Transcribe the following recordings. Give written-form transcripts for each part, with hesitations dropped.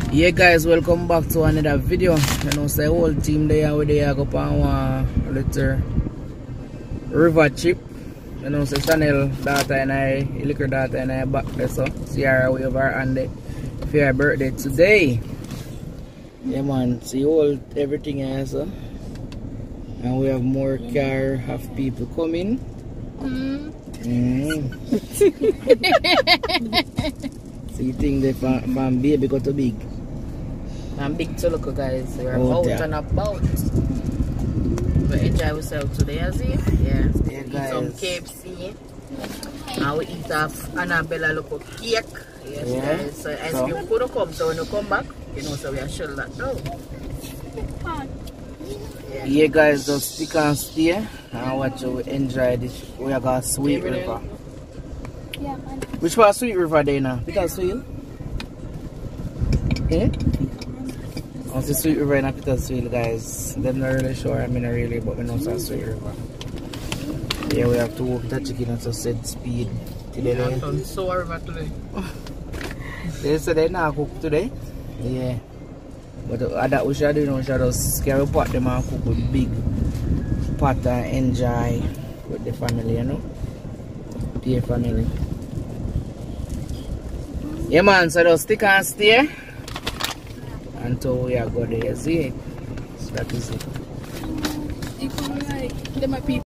Yeah guys, welcome back to another video. You know, say whole team there with the go on a little river trip. You know, say shanell daughter and I, liquor daughter and I back there, so see her over and for her birthday today. Yeah man, see all everything here, so. And we have more car, have people coming. So you think they from baby got to big? I'm big to look, guys. We're Oh, out yeah. and about. We enjoy ourselves today, as yeah. Yeah, Eat guys. some KFC. And we eat off Annabella local cake. Yes, Yeah. guys. So ice cream could come, so when you come back, you know, so we are shell that down. Yeah guys, just stick and stay and watch you enjoy this. We are got Sweet River. Which part Sweet River there now? Petersfield? Eh? On the Sweet River in Petersfield, guys. They're not really sure, I mean not really, but we know it's Sweet River. Yeah, we have to walk that chicken at a set speed today. I'm so river today. They said they not cook today. Yeah. But that we should do, you know, we should just carry pot them and cook with big pot and enjoy with the family, you know. The family. Yeah man, so just stick and stay until we are good there, see? So that is it. You come like, them are people.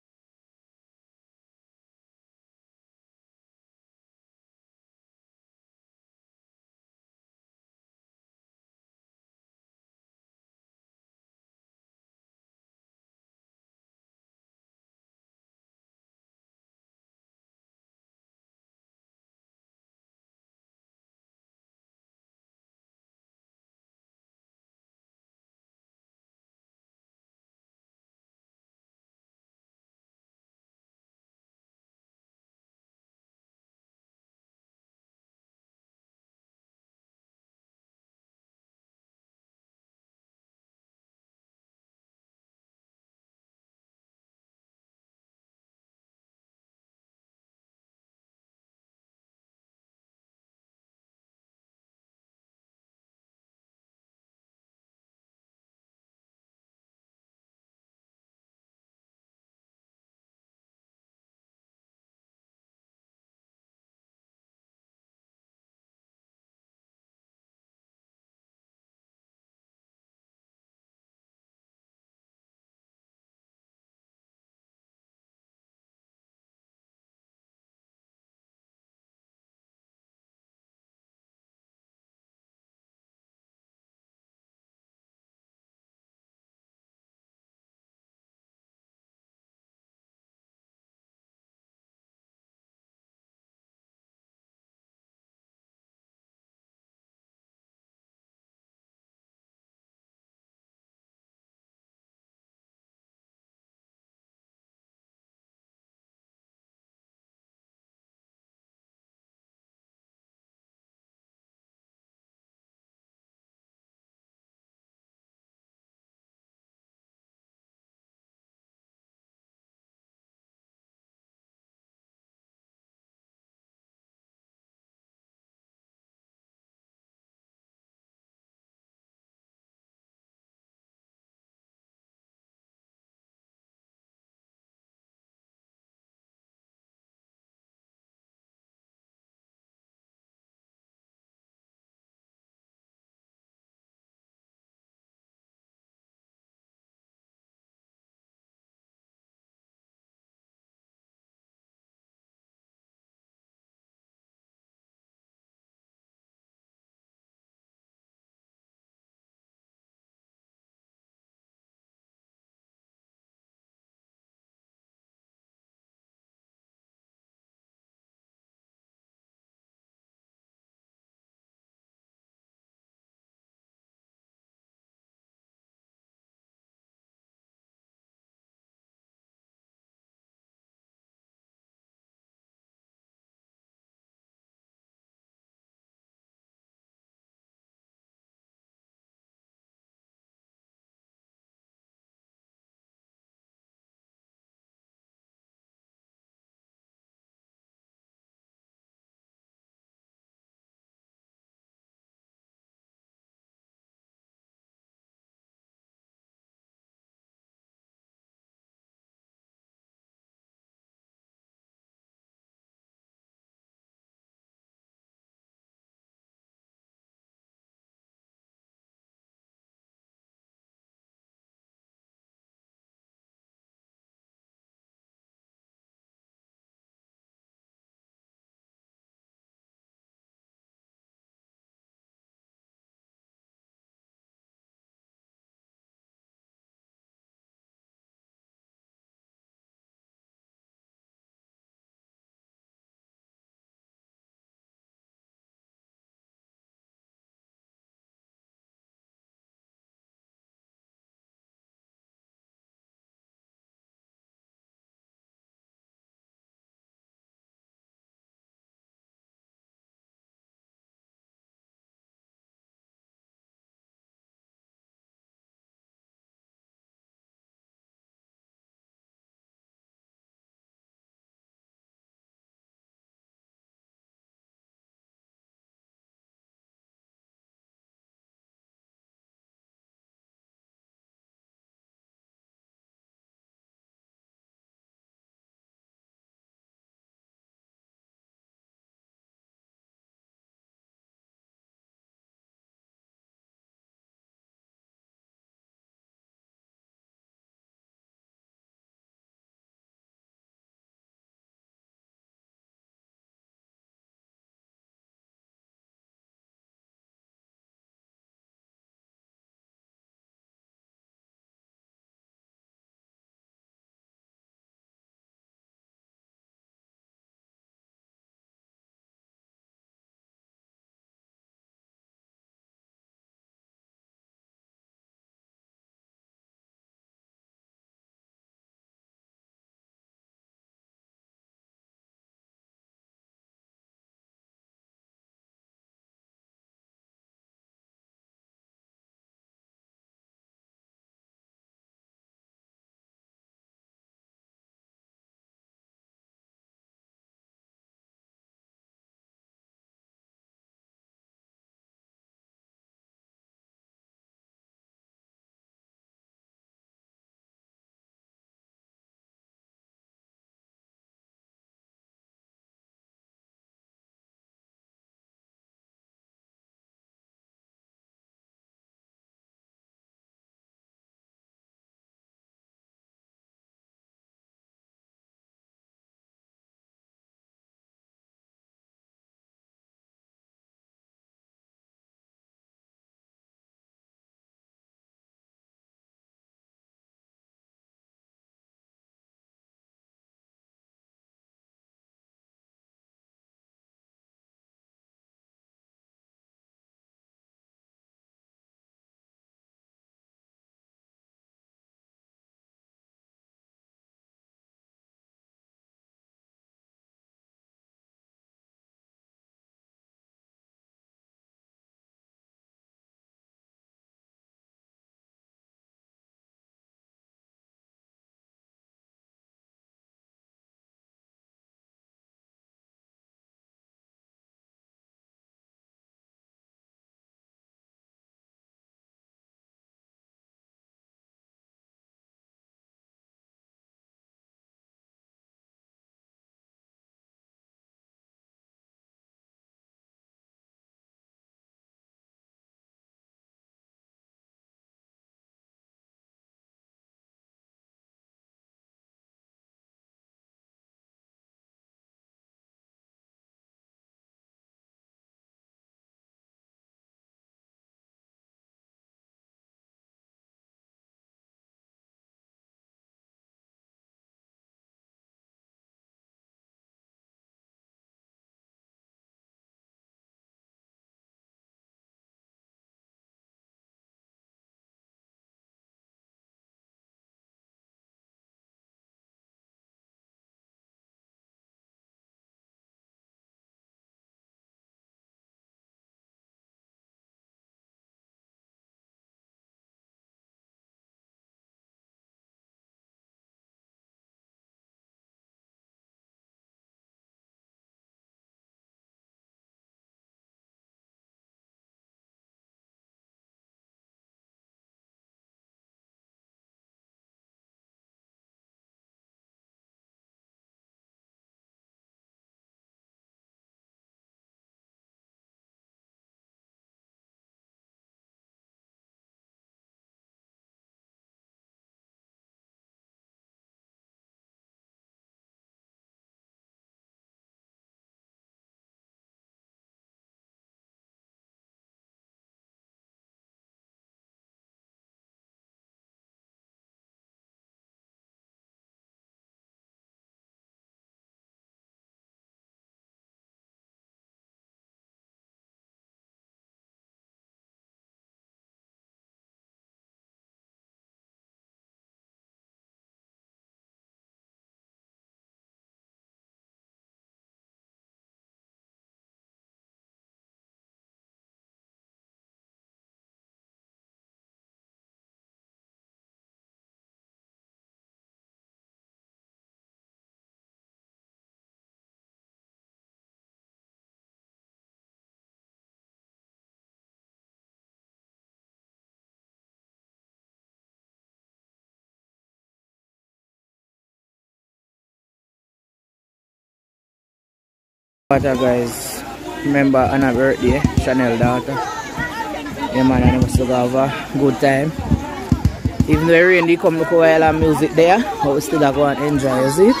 Water guys, remember Anna's birthday, Chanel daughter. Yeah man, I must have a good time. Even though the rain did come look while and music there, but we still go and enjoy, is it?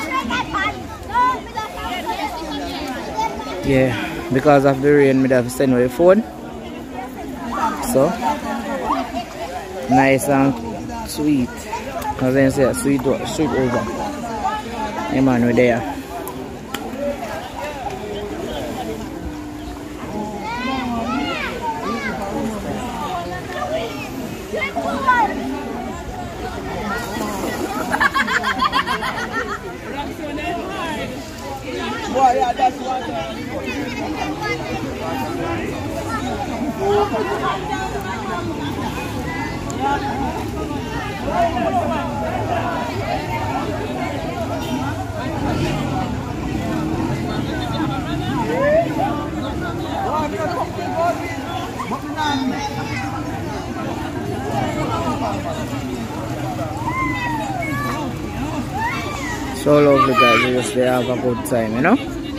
Yeah, because of the rain, we have to send away phone. So nice and sweet. As I say, sweet over. Yeah man, we're there. So lovely guys, we just have a good time, you know.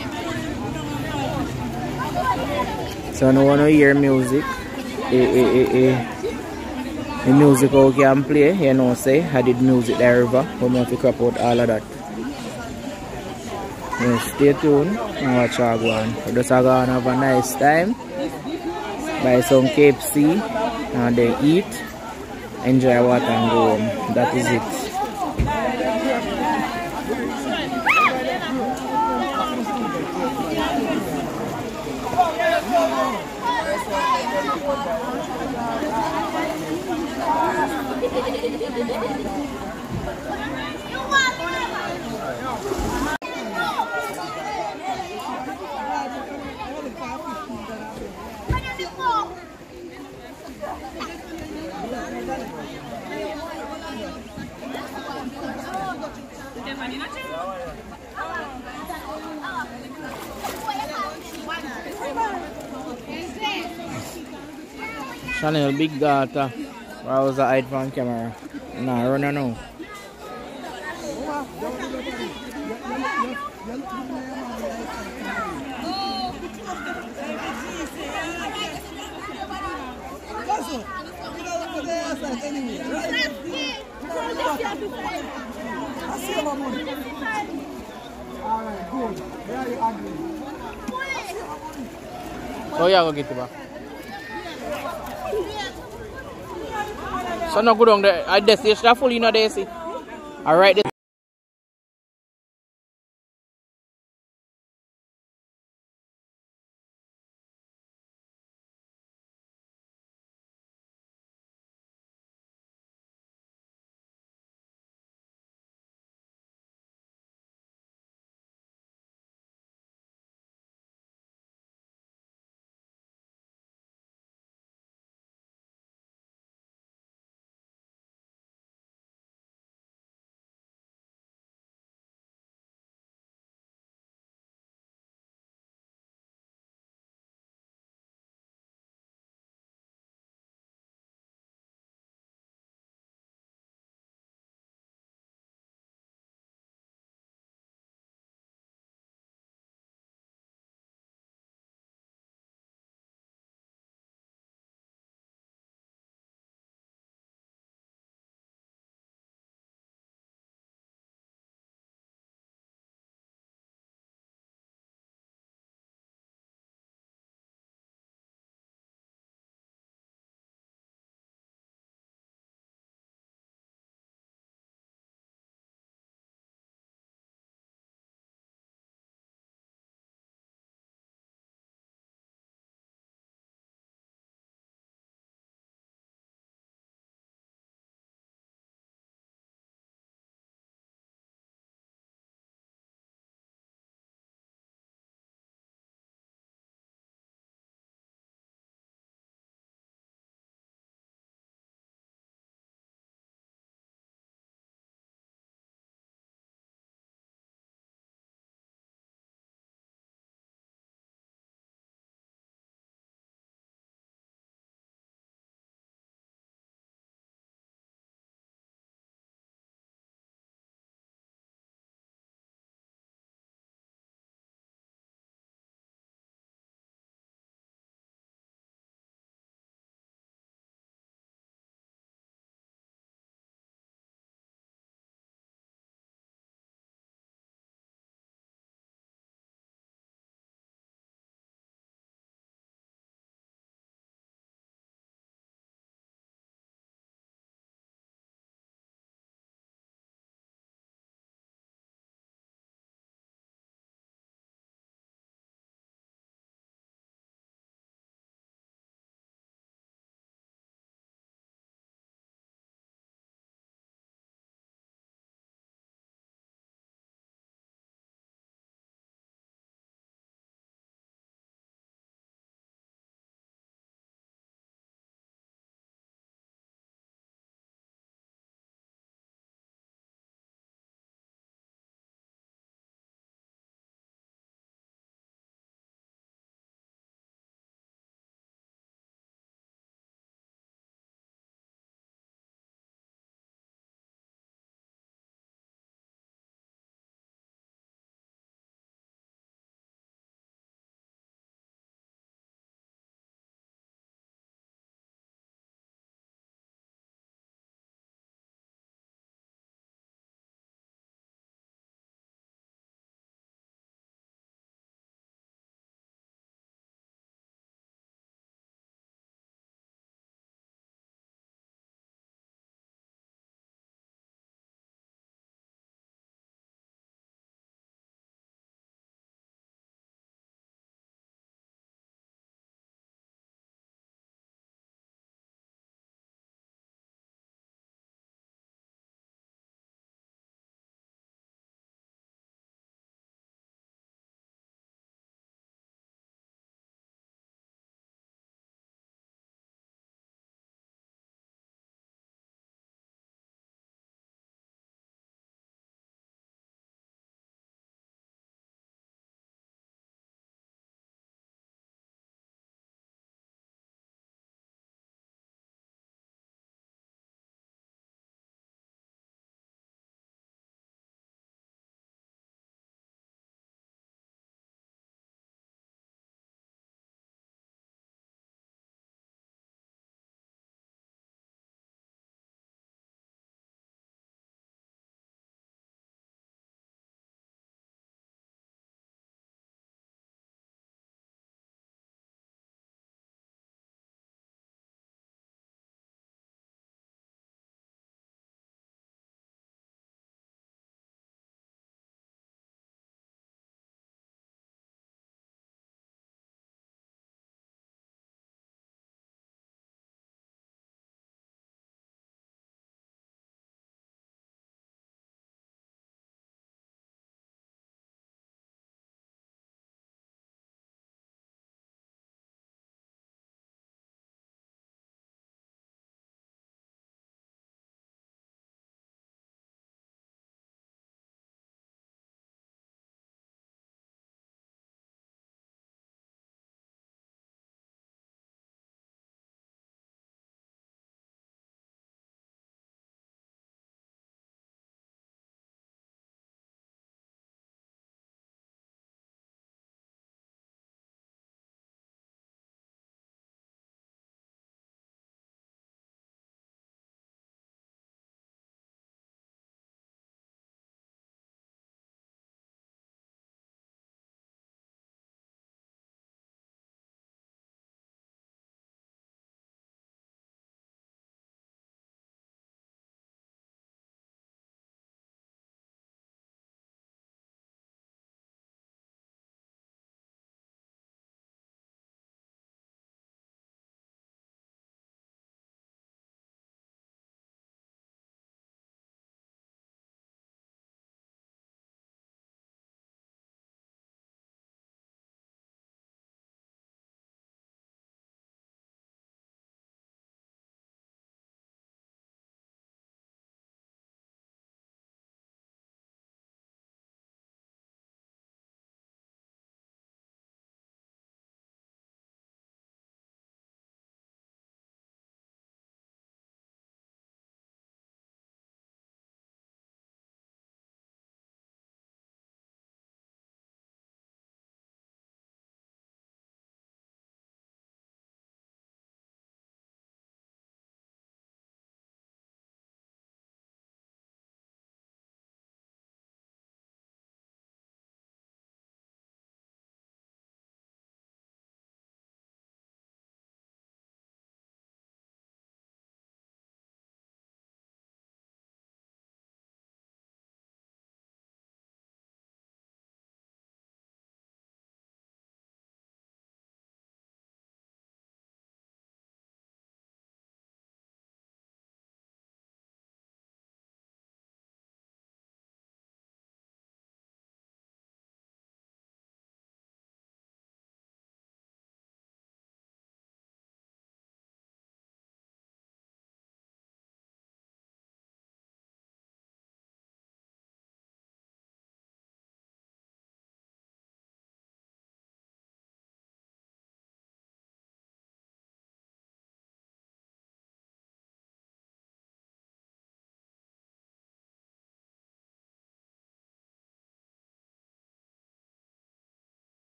So no one hear music. The music how can play, you know say I did music there river, but I have to crop out all of that. Yeah, stay tuned and watch her go on. We just go and have a nice time. Buy some KFC and then eat, enjoy water and go home. That is it. Chanel big daughter. I was a hide from camera. Nah, run now. Oh yeah, go get it back. So no good on the I just full in the Alright.